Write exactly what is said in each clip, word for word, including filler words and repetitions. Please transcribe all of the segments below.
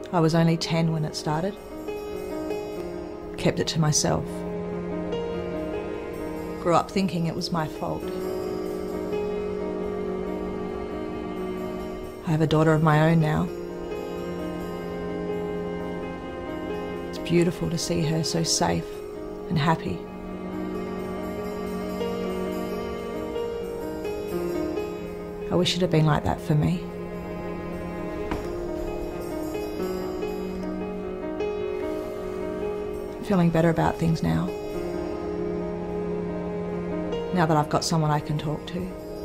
I was only ten when it started. Kept it to myself. Grew up thinking it was my fault. I have a daughter of my own now. It's beautiful to see her so safe and happy. I wish it had been like that for me. I'm feeling better about things now. Now that I've got someone I can talk to.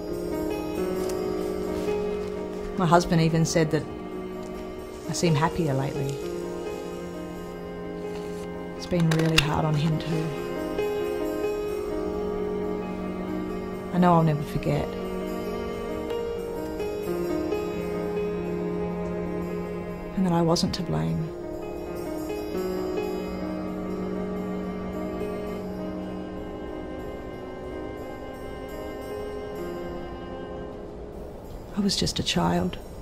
My husband even said that I seem happier lately. It's been really hard on him too. I know I'll never forget. And that I wasn't to blame. I was just a child.